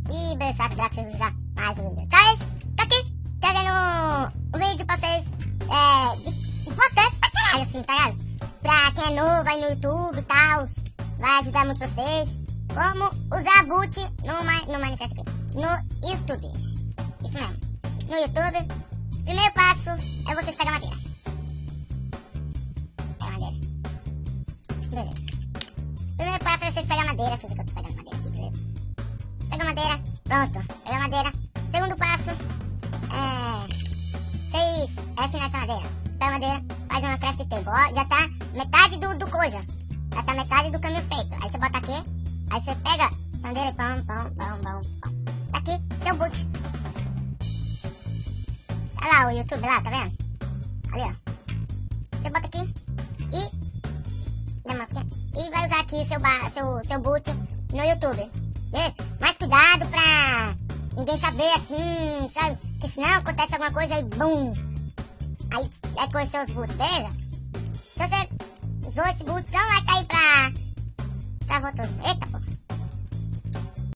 E beleza, já que você usar mais um vídeo. Então, tô aqui trazendo um vídeo pra vocês, importante pra caralho, assim, tá ligado? Pra quem é novo aí no YouTube e tal, vai ajudar muito vocês. Como usar boot no Minecraft aqui, no YouTube. Isso mesmo, no YouTube. Primeiro passo é vocês pegar madeira. Pega madeira. Beleza. Primeiro passo é vocês pegar madeira. Fiz que eu tô pegando madeira aqui, beleza? Pega madeira. Pronto. Pega madeira. Segundo passo vocês afinar essa madeira. Você pega madeira, faz uma craft table. Ó, já tá metade do coisa. Já tá metade do caminho feito. Aí você bota aqui. Aí você pega essa madeira e pão. Tá aqui, seu boot. Olha lá o YouTube lá, tá vendo? Ali, ó. Você bota aqui e vai usar aqui seu boot no YouTube. Beleza? Mas cuidado pra ninguém saber assim, sabe? Porque senão acontece alguma coisa aí, bum! Aí vai correr seus boots, beleza? Se você usou esse boot, não vai cair pra... Travou tudo. Eita!